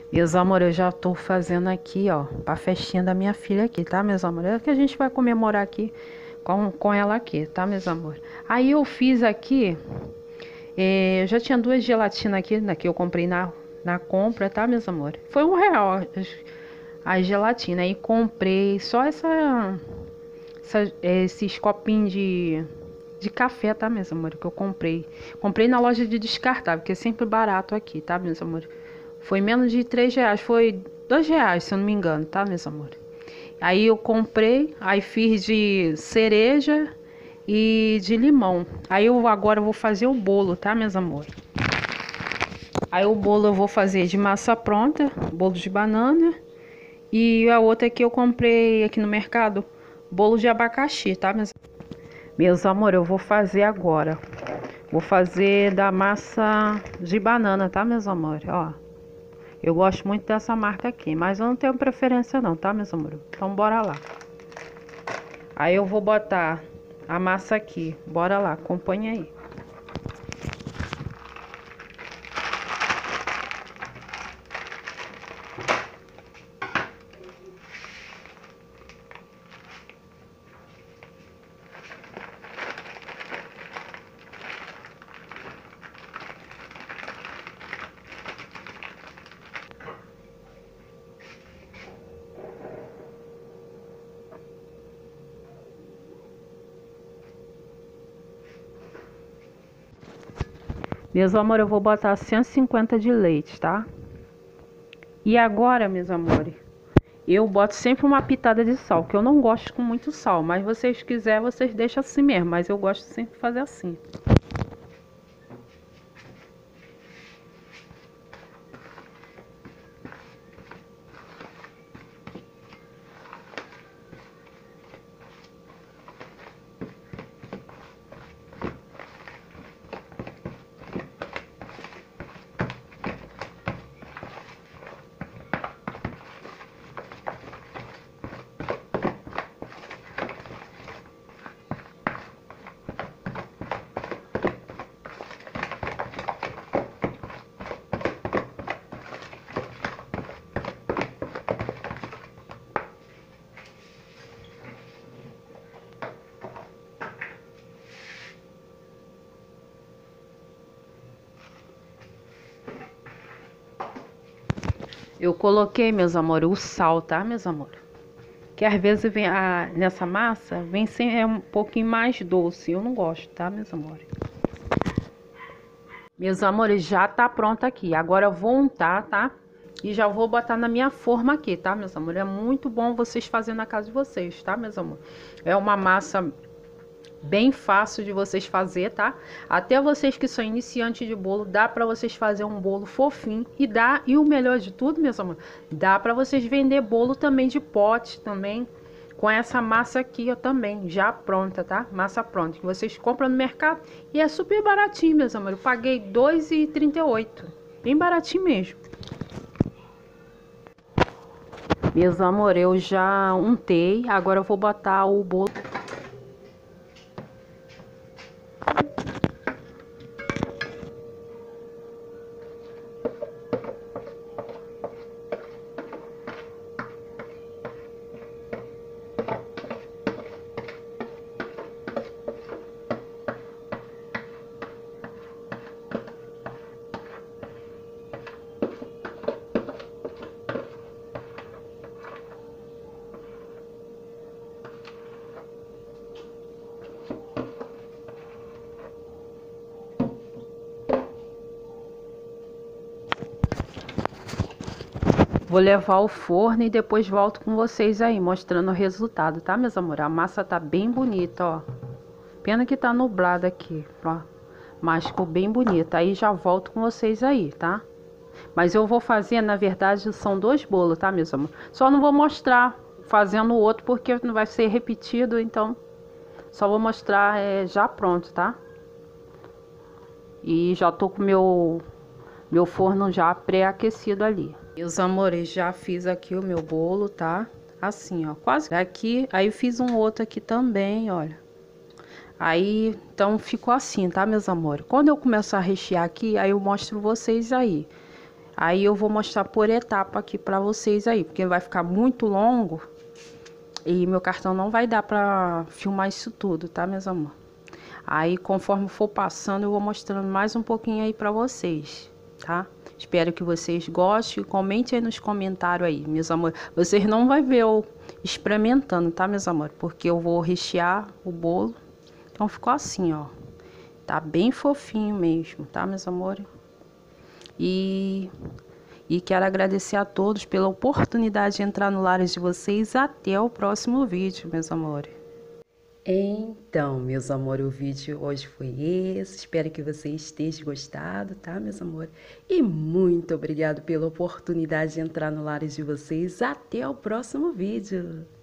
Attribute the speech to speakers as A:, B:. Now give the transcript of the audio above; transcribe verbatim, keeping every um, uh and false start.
A: Meus amores, eu já tô fazendo aqui, ó, pra festinha da minha filha aqui, tá, meus amores? É que a gente vai comemorar aqui com, com ela aqui, tá, meus amores? Aí eu fiz aqui, eh, eu já tinha duas gelatinas aqui, né, que eu comprei na, na compra, tá, meus amores? Foi um real as, as gelatinas. Aí comprei só essa, essa- esses copinhos de, de café, tá, meus amores? Que eu comprei. Comprei na loja de descartável, que é sempre barato aqui, tá, meus amores? Foi menos de três reais, foi dois reais, se eu não me engano, tá, meus amores? Aí eu comprei, aí fiz de cereja e de limão. Aí eu agora vou fazer o bolo, tá, meus amores? Aí o bolo eu vou fazer de massa pronta, bolo de banana. E a outra que eu comprei aqui no mercado, bolo de abacaxi, tá, meus Meus amores, eu vou fazer agora. Vou fazer da massa de banana, tá, meus amores? Ó. Eu gosto muito dessa marca aqui, mas eu não tenho preferência não, tá, meus amores? Então bora lá. Aí eu vou botar a massa aqui. Bora lá, acompanha aí. Meus amores, eu vou botar cento e cinquenta de leite, tá? E agora, meus amores, eu boto sempre uma pitada de sal, que eu não gosto com muito sal, mas vocês quiserem, vocês deixam assim mesmo, mas eu gosto sempre de fazer assim. Eu coloquei, meus amores, o sal, tá, meus amores? Que às vezes vem a, nessa massa, vem sem, é um pouquinho mais doce. Eu não gosto, tá, meus amores? Meus amores, já tá pronto aqui. Agora eu vou untar, tá? E já vou botar na minha forma aqui, tá, meus amores? É muito bom vocês fazerem na casa de vocês, tá, meus amores? É uma massa bem fácil de vocês fazer, tá? Até vocês que são iniciantes de bolo, dá para vocês fazer um bolo fofinho e dá, e o melhor de tudo, meus amores, dá para vocês vender bolo também de pote também, com essa massa aqui, ó, também, já pronta, tá? Massa pronta, que vocês compram no mercado e é super baratinho, meus amores. Eu paguei dois reais e trinta e oito centavos, bem baratinho mesmo. Meus amores, eu já untei, agora eu vou botar o bolo. Vou levar ao forno e depois volto com vocês aí, mostrando o resultado, tá, meus amores? A massa tá bem bonita, ó. Pena que tá nublado aqui, ó. Mas ficou bem bonita. Aí já volto com vocês aí, tá? Mas eu vou fazer, na verdade, são dois bolos, tá, meus amores? Só não vou mostrar fazendo o outro, porque não vai ser repetido, então... Só vou mostrar é, já pronto, tá? E já tô com meu... Meu forno já pré-aquecido ali. Meus amores, já fiz aqui o meu bolo, tá? Assim, ó, quase aqui. Aí eu fiz um outro aqui também, olha. Aí, então ficou assim, tá, meus amores? Quando eu começar a rechear aqui, aí eu mostro vocês aí. Aí eu vou mostrar por etapa aqui pra vocês aí, porque vai ficar muito longo e meu cartão não vai dar pra filmar isso tudo, tá, meus amores? Aí, conforme for passando, eu vou mostrando mais um pouquinho aí pra vocês, tá? Espero que vocês gostem. Comente aí nos comentários aí, meus amores. Vocês não vão ver eu experimentando, tá, meus amores? Porque eu vou rechear o bolo. Então, ficou assim, ó. Tá bem fofinho mesmo, tá, meus amores? E... E quero agradecer a todos pela oportunidade de entrar no lar de vocês. Até o próximo vídeo, meus amores. Então, meus amores, o vídeo hoje foi esse. Espero que vocês tenham gostado, tá, meus amores? E muito obrigado pela oportunidade de entrar no lar de vocês. Até o próximo vídeo.